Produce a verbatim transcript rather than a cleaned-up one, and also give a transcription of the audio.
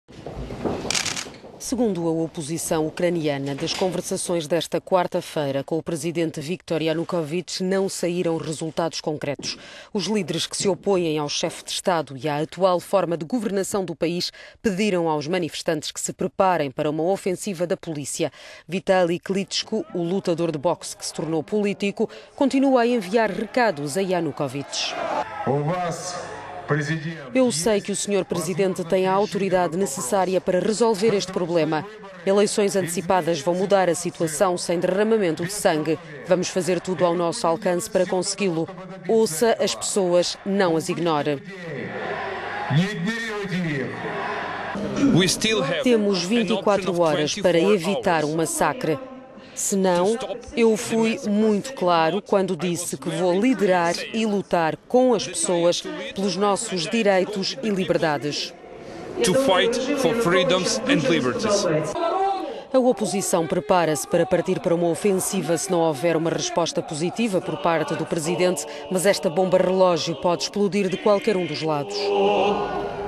Segundo a oposição ucraniana, das conversações desta quarta-feira com o presidente Viktor Yanukovych não saíram resultados concretos. Os líderes que se opõem ao chefe de Estado e à atual forma de governação do país pediram aos manifestantes que se preparem para uma ofensiva da polícia. Vitaly Klitschko, o lutador de boxe que se tornou político, continua a enviar recados a Yanukovych. Eu sei que o senhor Presidente tem a autoridade necessária para resolver este problema. Eleições antecipadas vão mudar a situação sem derramamento de sangue. Vamos fazer tudo ao nosso alcance para consegui-lo. Ouça as pessoas, não as ignore. Temos vinte e quatro horas para evitar um massacre. Se não, eu fui muito claro quando disse que vou liderar e lutar com as pessoas pelos nossos direitos e liberdades. To fight for freedoms and liberties. A oposição prepara-se para partir para uma ofensiva se não houver uma resposta positiva por parte do presidente, mas esta bomba relógio pode explodir de qualquer um dos lados.